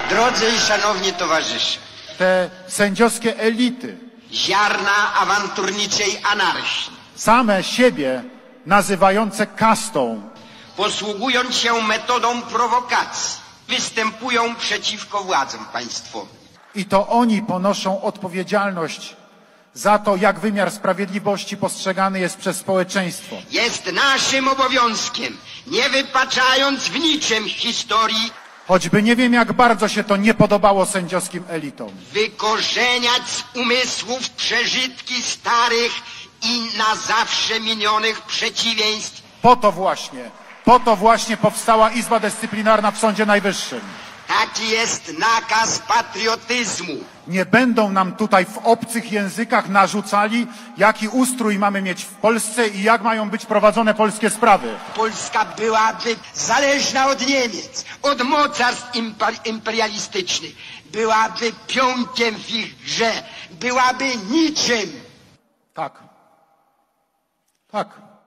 Drodzy i szanowni towarzysze, te sędziowskie elity, ziarna awanturniczej anarchii, same siebie nazywające kastą, posługując się metodą prowokacji, występują przeciwko władzom państwowym. i to oni ponoszą odpowiedzialność za to, jak wymiar sprawiedliwości postrzegany jest przez społeczeństwo. Jest naszym obowiązkiem, nie wypaczając w niczym historii, Choćby nie wiem, jak bardzo się to nie podobało sędziowskim elitom. wykorzeniać z umysłów przeżytki starych i na zawsze minionych przeciwieństw. Po to właśnie powstała Izba Dyscyplinarna w Sądzie Najwyższym. Taki jest nakaz patriotyzmu. Nie będą nam tutaj w obcych językach narzucali, jaki ustrój mamy mieć w Polsce i jak mają być prowadzone polskie sprawy. Polska byłaby zależna od Niemiec, od mocarstw imperialistycznych. Byłaby pionkiem w ich grze. Byłaby niczym. Tak.